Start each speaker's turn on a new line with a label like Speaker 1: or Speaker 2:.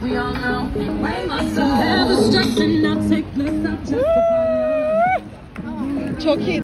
Speaker 1: We all know. Way myself. Never stressing, I'll take bliss. I'll just. Çok iyi.